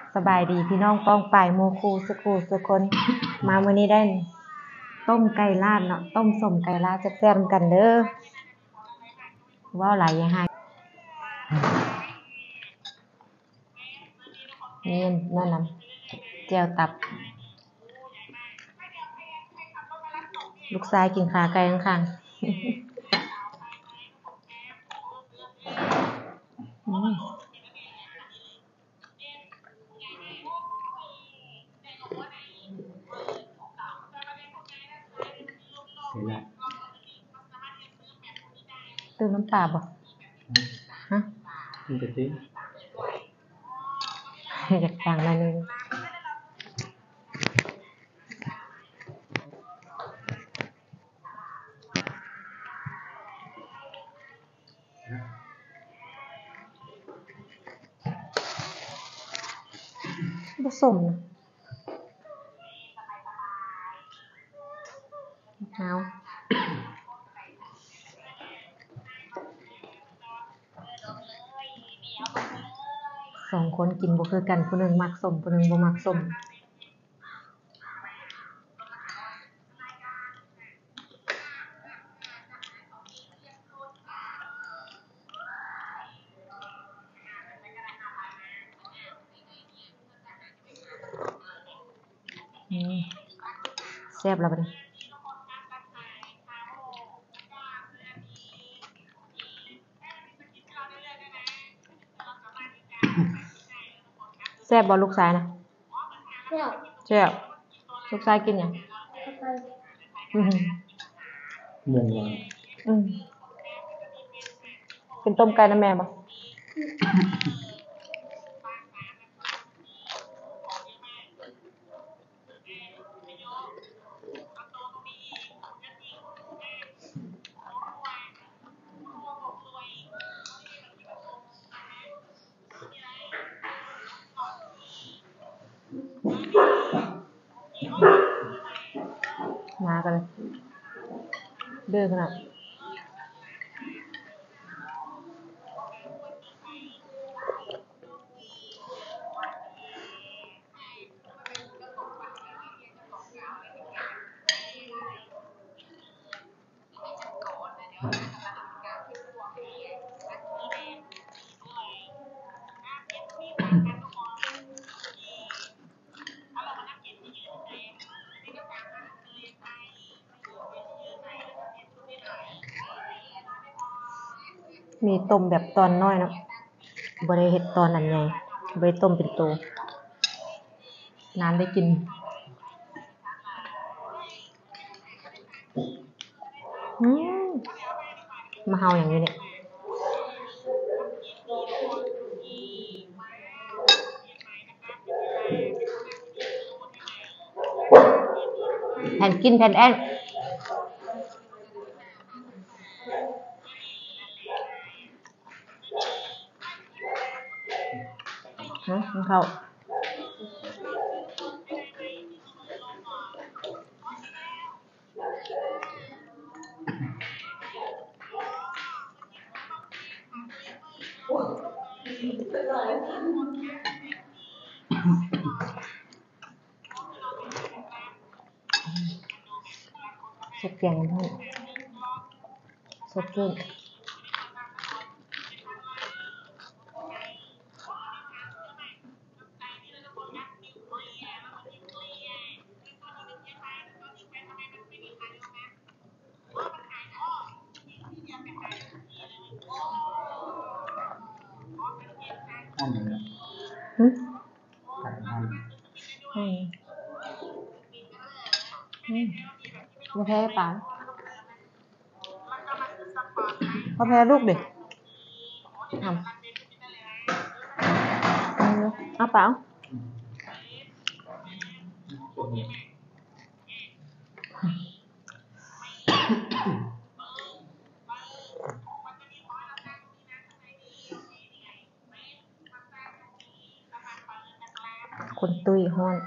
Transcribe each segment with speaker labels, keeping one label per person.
Speaker 1: สบายดีพี่น้องป้องปายโมคูสกูสุคนมามื้อนี้ได้ต้มไก่ลาดเนาะต้มส้มไก่ลาดแซ่บๆกันเด้อว้าวหลายอย่างให้นี่นั่นน่ะแจ่วตับลูกชายกินขาไก่ข้างๆตื่นน้ำตาบ่ฮะมันจะติอยากฟังหน่อยนึงบ่ส้มนะเอาสองคนกินบ่คือกันผู้หนึ่งมักส้มผู้หนึ่งบ่มักส้มแซ่บแล้วบัดนี้แซ่บบ่ลูกชายนะแซ่บลูกชายกินหยัง
Speaker 2: เมืองว่า
Speaker 1: กินต้มไก่นะแม่บ่มากันเลยเด้อขนาดมีต้มแบบตอนน้อยเนาะบ่ได้เฮ็ดตอนอันใหญ่บ่ได้ต้มเป็นโตนานได้กินมาเฮาหยังอยู่นี่แผ่นกินแผ่นแอนมันเข้าสดแกงมันสดชื่น
Speaker 2: ห้องนี้ไก่ห้อง
Speaker 1: บ่แพ้ปานบ่แพ้ลูกดิเอาเปล่าคนตุ้ยฮ้อน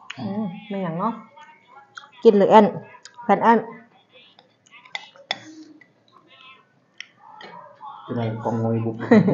Speaker 1: ไม่หยังเนาะกินหรือแอนแผ่นแอน
Speaker 2: จะได้กองงอยบุก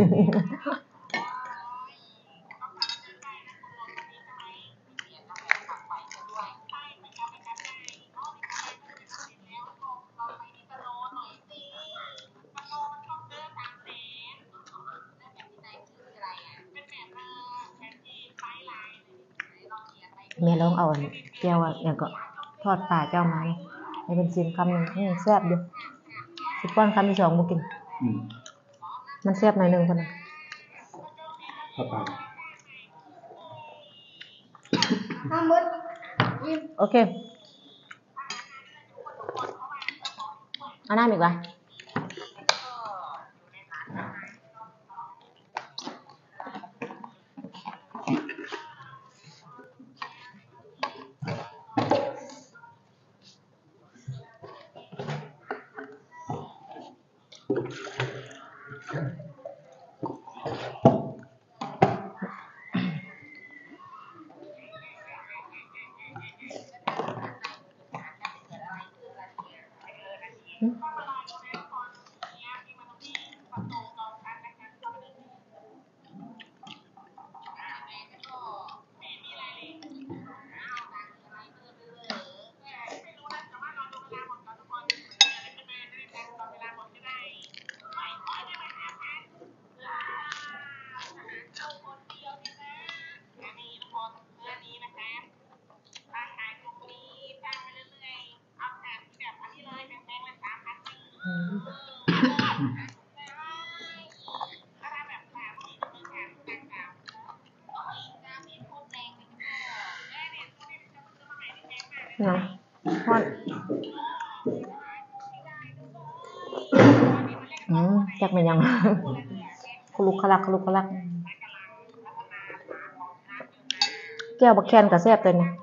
Speaker 1: แม่ลองเอาแก้วอย่างก็ทอดปลาเจ้ามาเนี่ยให้เป็นชิมคำหนึ่งแซ่บอยู่สิป้อนคำที่สองบ่กิน มันแซ่บหน่อยหนึงคนน่ะ
Speaker 2: ข้าวปลา
Speaker 1: โอเคเอาน้ำอีกวะเนาะทอดจักแม่นยัง คลุกคลักคลุกคลักแก้วบักแคนก็แซ่บตัวนี้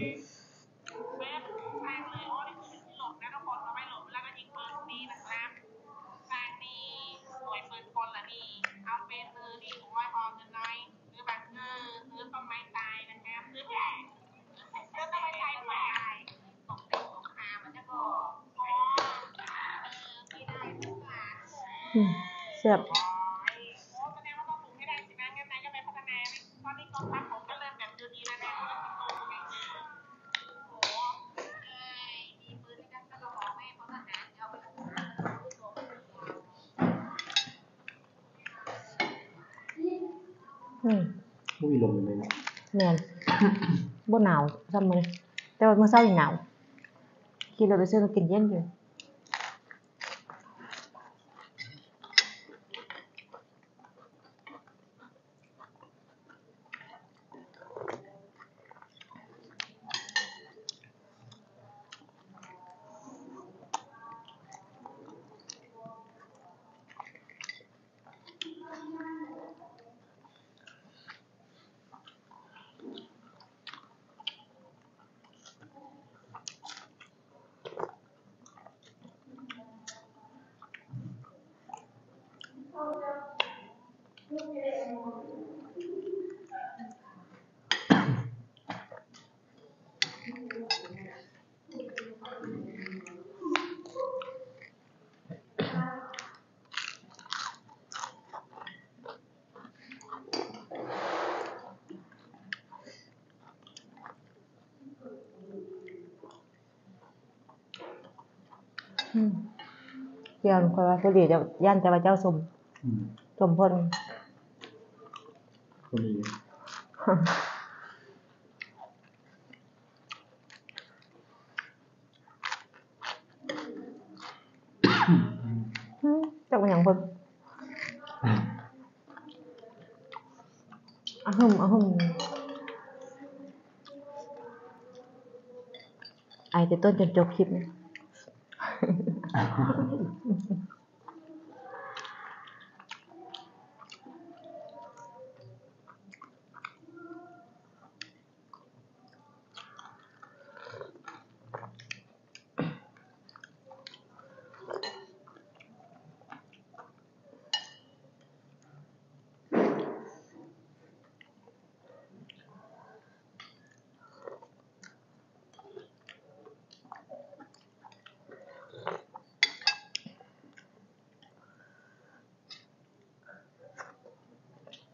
Speaker 1: แซ่บ
Speaker 2: ไม่มีลมเลยนะ
Speaker 1: แม่น บ่หนาวซ้ำมื้อนี้แต่ว่ามื้อเช้านี่หนาวกินแล้วรู้สึกว่ากินเย็นอยู่เดี๋ยวค่อยว่าพอดีจะย่านแต่ว่าเจ้าสมเพิ่น
Speaker 2: คนนี้
Speaker 1: จักมันหยังเพิ่นอะหึมไอแต่ต้นจนจบคลิปนี่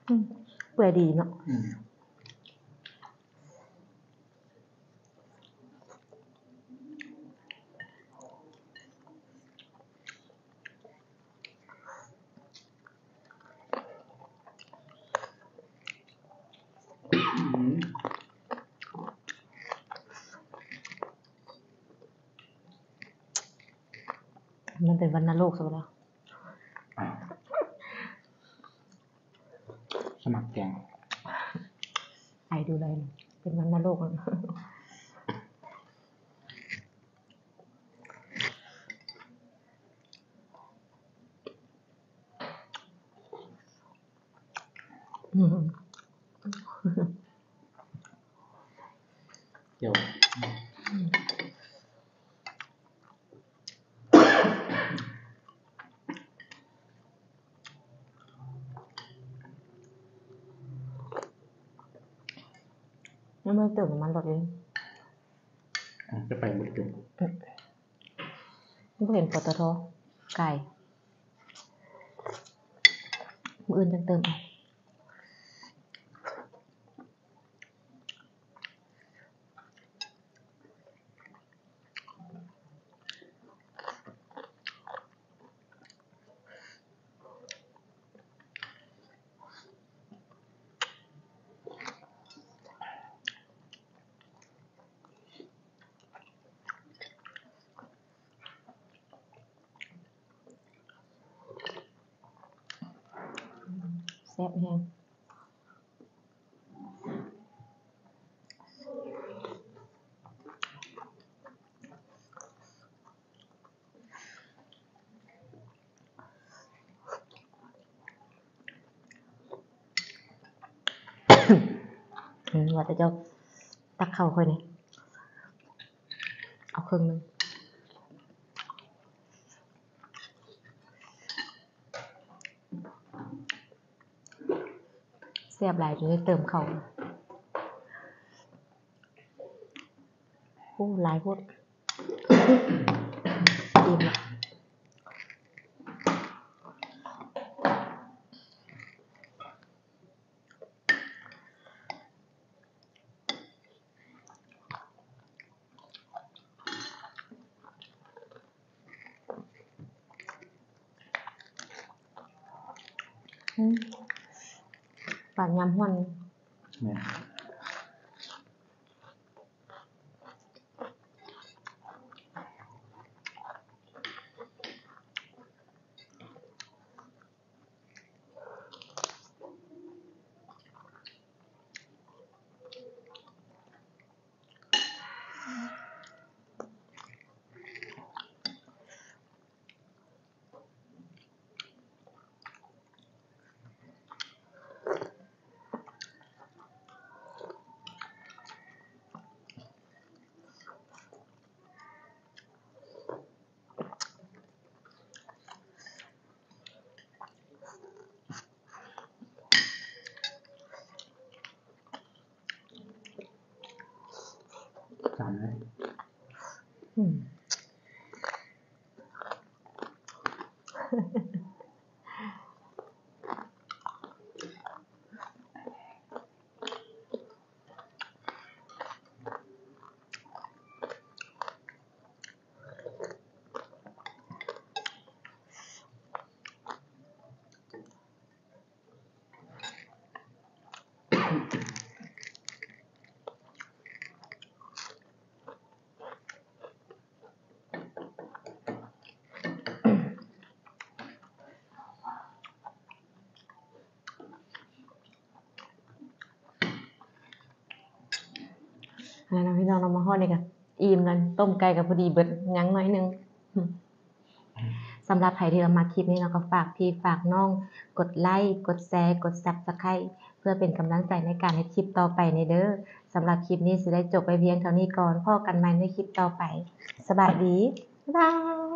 Speaker 1: เปื่อยดีเนาะมันเป็นวัณโรคซะแล้ว
Speaker 2: สมัครแกง
Speaker 1: ไอดูเลยเป็นวัณโรค
Speaker 2: เดี๋ยว
Speaker 1: แล้วไม่เติมน้ำมันรถเอง
Speaker 2: จะไปบุตรจุ่ม
Speaker 1: ไม่เห็นปตทไก่มืออื่นจังเติมเอาแซ่บแห้งว่าแต่เจ้าตักเข้าค่อยนี่เอาครึ่งนึงแซ่บหลายจนได้เติมเข้าหลายโพดอิ่มละปานยำห้อน
Speaker 2: แม่จำได้
Speaker 1: นะพี่น้องเรามาฮอดนี่กันอิ่มกันต้มไก่กับพอดีเบิดยังน้อยนึงสำหรับใครที่มาคลิปนี้เราก็ฝากพี่ฝากน้องกดไลค์กดแชร์กด Subscribe เพื่อเป็นกำลังใจในการให้คลิปต่อไปในเด้อสำหรับคลิปนี้สิได้จบไปเพียงเท่านี้ก่อนพบกันใหม่ในคลิปต่อไปสบายดีบ๊ายบาย